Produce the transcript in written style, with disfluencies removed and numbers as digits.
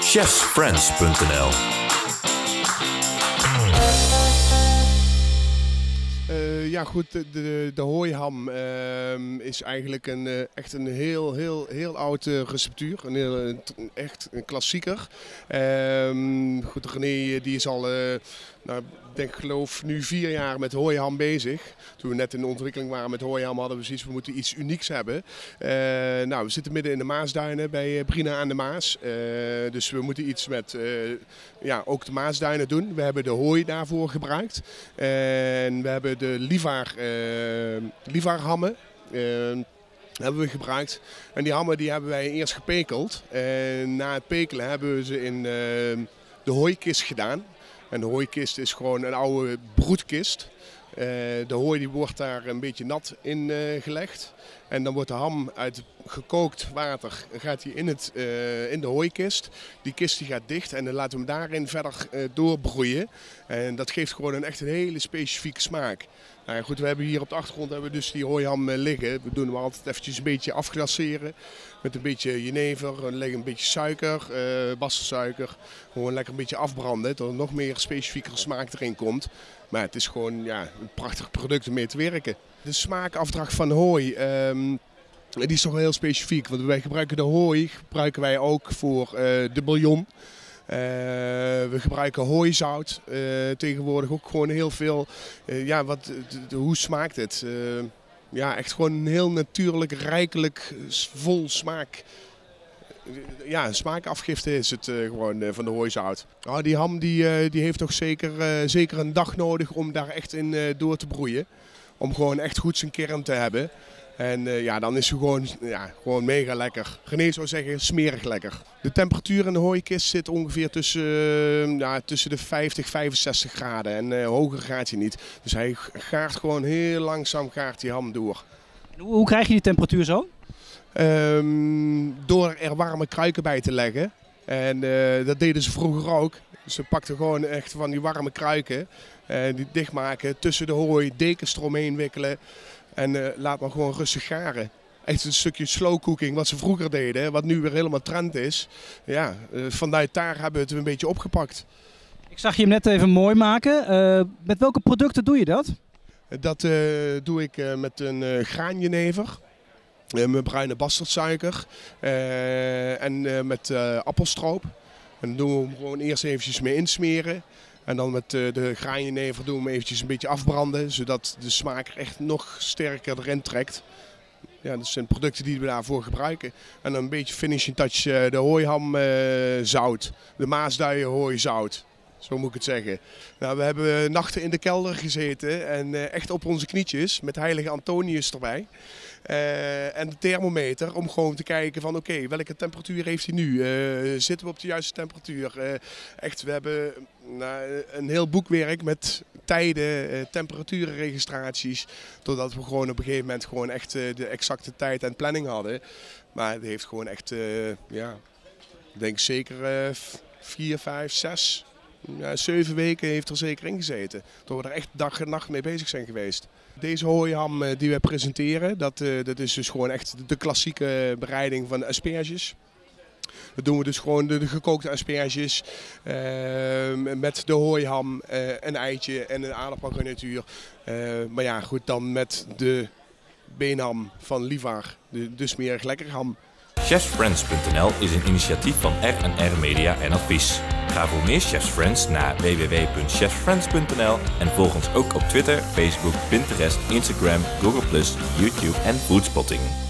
chefsfriends.nl. Ja goed, de hooiham is eigenlijk echt een heel oud receptuur. Echt een klassieker. Goed, René die is al, ik geloof nu 4 jaar met hooiham bezig. Toen we net in de ontwikkeling waren met hooiham hadden we zoiets, we moeten iets unieks hebben. We zitten midden in de Maasduinen bij Brina aan de Maas. Dus we moeten iets met ook de Maasduinen doen. We hebben de hooi daarvoor gebruikt. En we hebben de Livar-hammen hebben we gebruikt. En die hammen die hebben wij eerst gepekeld. En na het pekelen hebben we ze in de hooikist gedaan. En de hooikist is gewoon een oude broedkist. De hooi die wordt daar een beetje nat in gelegd. En dan wordt de ham uit gekookt water gaat die in de hooikist. Die kist die gaat dicht en dan laten we hem daarin verder doorbroeien. En dat geeft gewoon echt een hele specifieke smaak. Nou goed, we hebben hier op de achtergrond hebben we dus die hooiham liggen. We doen hem altijd eventjes een beetje afglaceren. Met een beetje jenever, een beetje suiker, bassensuiker. Gewoon lekker een beetje afbranden, tot er nog meer specifiekere smaak erin komt. Maar het is gewoon een prachtig product om mee te werken. De smaakafdracht van hooi, die is toch wel heel specifiek. Want wij gebruiken de hooi ook voor de bouillon. We gebruiken hooizout tegenwoordig ook gewoon heel veel. Hoe smaakt het? Echt gewoon een heel natuurlijk, rijkelijk, vol smaak. Smaakafgifte is het gewoon van de hooizout. Die ham die heeft toch zeker een dag nodig om daar echt in door te broeien. Om gewoon echt goed zijn kern te hebben. En dan is hij gewoon mega lekker. René zou zeggen smerig lekker. De temperatuur in de hooikist zit ongeveer tussen de 50 en 65 graden. En hoger gaat hij niet. Dus hij gaart gewoon heel langzaam die ham door. Hoe krijg je die temperatuur zo? Door er warme kruiken bij te leggen. En dat deden ze vroeger ook. Ze pakten gewoon echt van die warme kruiken. Die dichtmaken, tussen de hooi, dekens eromheen wikkelen. En laat maar gewoon rustig garen. Echt een stukje slow cooking wat ze vroeger deden, wat nu weer helemaal trend is. Vanuit daar hebben we het een beetje opgepakt. Ik zag je hem net even mooi maken. Met welke producten doe je dat? Dat doe ik met een graanjenever. Met bruine bastardsuiker en met appelstroop. En dan doen we hem gewoon eerst eventjes mee insmeren. En dan met de graanjenever doen we hem eventjes een beetje afbranden. Zodat de smaak er echt nog sterker erin trekt. Ja, dat zijn producten die we daarvoor gebruiken. En dan een beetje finishing touch de hooiham zout. De Maasduinen hooizout. Zo moet ik het zeggen. Nou, we hebben nachten in de kelder gezeten en echt op onze knietjes met heilige Antonius erbij. En de thermometer om gewoon te kijken van oké, welke temperatuur heeft hij nu? Zitten we op de juiste temperatuur? We hebben een heel boekwerk met tijden, temperaturenregistraties. Totdat we gewoon op een gegeven moment gewoon echt de exacte tijd en planning hadden. Maar het heeft gewoon echt, ik denk zeker 4, 5, 6... 7 weken heeft er zeker in gezeten. Door we er echt dag en nacht mee bezig zijn geweest. Deze hooiham die we presenteren, dat is dus gewoon echt de klassieke bereiding van asperges. Dat doen we dus gewoon de gekookte asperges met de hooiham, een eitje en een aardappelgarnituur. Maar goed, dan met de beenham van Livar, de smerig lekker ham. Chefsfriends.nl is een initiatief van R&R Media en Advies. Ga voor meer Chefs Friends naar www.chefsfriends.nl en volg ons ook op Twitter, Facebook, Pinterest, Instagram, Google+, YouTube en Foodspotting.